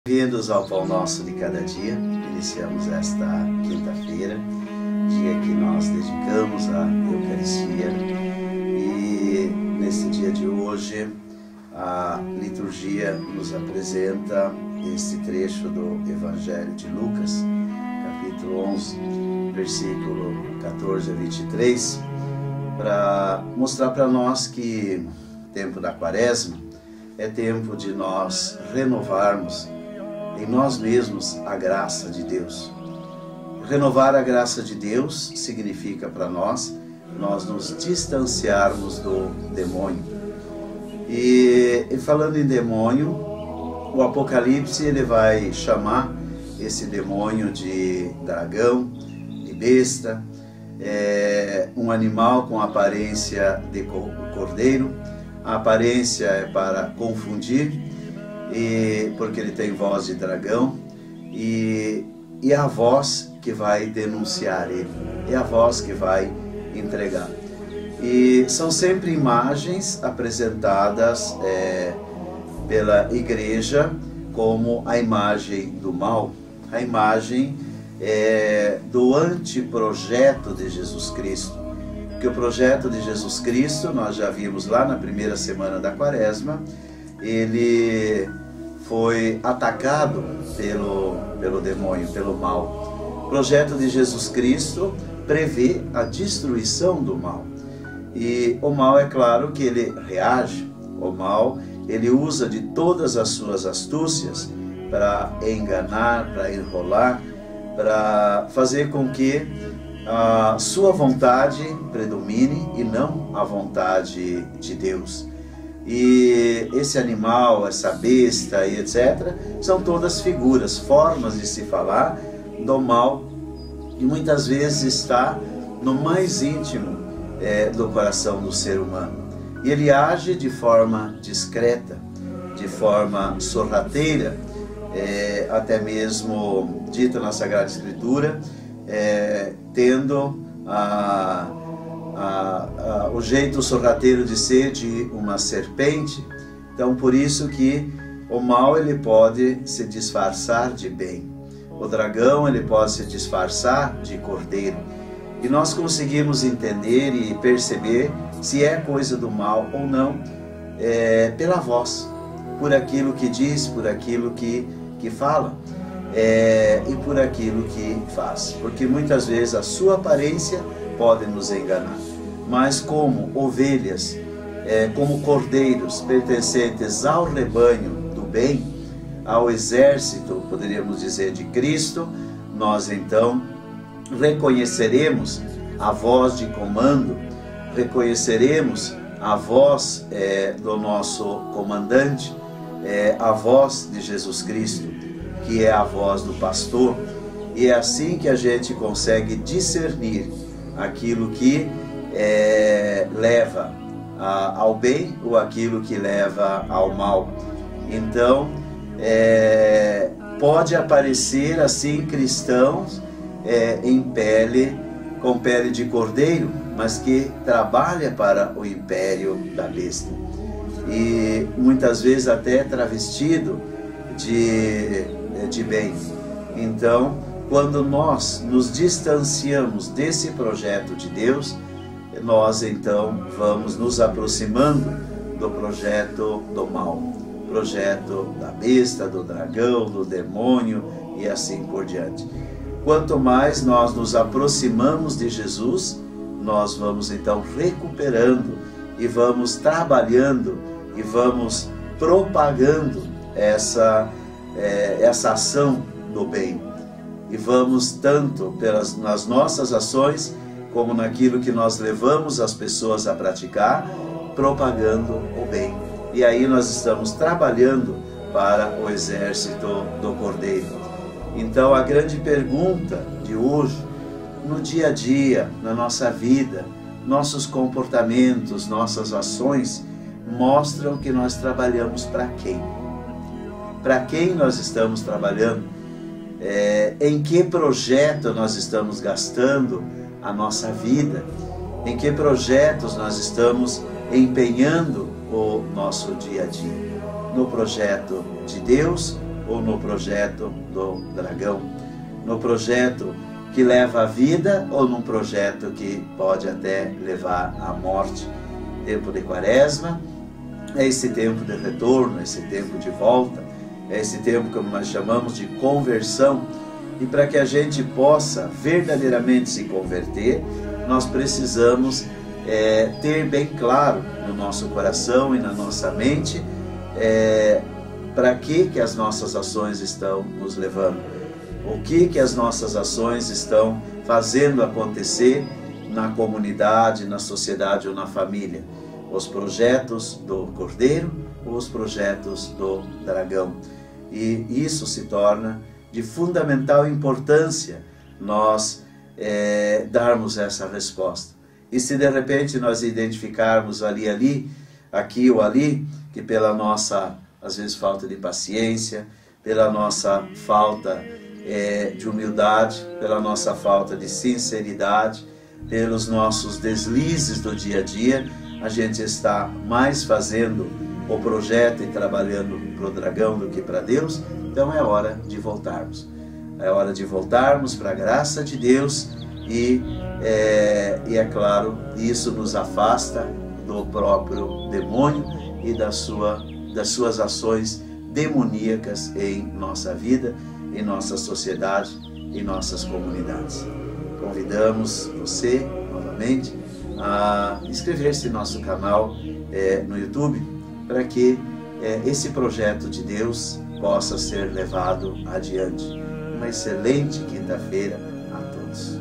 Bem-vindos ao Pão Nosso de Cada Dia. Iniciamos esta quinta-feira, dia que nós dedicamos à Eucaristia. E nesse dia de hoje, a liturgia nos apresenta esse trecho do Evangelho de Lucas, capítulo 11, versículo 14 a 23, para mostrar para nós que o tempo da Quaresma é tempo de nós renovarmos em nós mesmos a graça de Deus. Renovar a graça de Deus significa para nós nos distanciarmos do demônio. E falando em demônio, o Apocalipse ele vai chamar esse demônio de dragão, de besta, um animal com aparência de cordeiro. A aparência é para confundir, porque ele tem voz de dragão, e é a voz que vai denunciar ele, é a voz que vai entregar. E são sempre imagens apresentadas pela igreja como a imagem do mal, a imagem do anteprojeto de Jesus Cristo. Que o projeto de Jesus Cristo, nós já vimos lá na primeira semana da Quaresma, ele foi atacado pelo demônio, pelo mal. O projeto de Jesus Cristo prevê a destruição do mal. E o mal, é claro que ele reage. O mal, ele usa de todas as suas astúcias para enganar, para enrolar, para fazer com que a sua vontade predomine e não a vontade de Deus. E esse animal, essa besta e etc., são todas figuras, formas de se falar do mal, e muitas vezes está no mais íntimo do coração do ser humano. E ele age de forma discreta, de forma sorrateira, até mesmo dita na Sagrada Escritura, tendo o jeito sorrateiro de ser de uma serpente. Então, por isso que o mal ele pode se disfarçar de bem. O dragão ele pode se disfarçar de cordeiro. E nós conseguimos entender e perceber se é coisa do mal ou não pela voz, por aquilo que diz, por aquilo que fala. E por aquilo que faz, porque muitas vezes a sua aparência pode nos enganar, mas como ovelhas, como cordeiros pertencentes ao rebanho do bem, ao exército, poderíamos dizer, de Cristo, nós então reconheceremos a voz de comando, reconheceremos a voz do nosso comandante, a voz de Jesus Cristo, que é a voz do pastor, e é assim que a gente consegue discernir aquilo que leva ao bem ou aquilo que leva ao mal. Então, pode aparecer assim cristãos com pele de cordeiro, mas que trabalha para o império da besta, e muitas vezes até travestido de bem. Então, quando nós nos distanciamos desse projeto de Deus, nós então vamos nos aproximando do projeto do mal, projeto da besta, do dragão, do demônio e assim por diante. Quanto mais nós nos aproximamos de Jesus, nós vamos então recuperando e vamos trabalhando e vamos propagando essa ação do bem, e vamos tanto nas nossas ações como naquilo que nós levamos as pessoas a praticar, propagando o bem. E aí nós estamos trabalhando para o exército do Cordeiro. Então a grande pergunta de hoje, no dia a dia, na nossa vida, nossos comportamentos, nossas ações mostram que nós trabalhamos para quem? Para quem nós estamos trabalhando? Em que projeto nós estamos gastando a nossa vida? Em que projetos nós estamos empenhando o nosso dia a dia? No projeto de Deus ou no projeto do dragão? No projeto que leva à vida ou num projeto que pode até levar à morte? Tempo de Quaresma é esse tempo de retorno, esse tempo de volta, é esse tempo que nós chamamos de conversão. E para que a gente possa verdadeiramente se converter, nós precisamos ter bem claro no nosso coração e na nossa mente para que as nossas ações estão nos levando, o que as nossas ações estão fazendo acontecer na comunidade, na sociedade ou na família. Os projetos do Cordeiro ou os projetos do dragão. E isso se torna de fundamental importância nós darmos essa resposta. E se de repente nós identificarmos aqui ou ali, que pela nossa, às vezes, falta de paciência, pela nossa falta de humildade, pela nossa falta de sinceridade, pelos nossos deslizes do dia a dia, a gente está mais fazendo o projeto e trabalhando para o dragão do que para Deus. Então é hora de voltarmos. É hora de voltarmos para a graça de Deus e é claro, isso nos afasta do próprio demônio e das suas ações demoníacas em nossa vida, em nossa sociedade, em nossas comunidades. Convidamos você, novamente, a inscrever-se no nosso canal no YouTube, para que esse projeto de Deus possa ser levado adiante. Uma excelente quinta-feira a todos.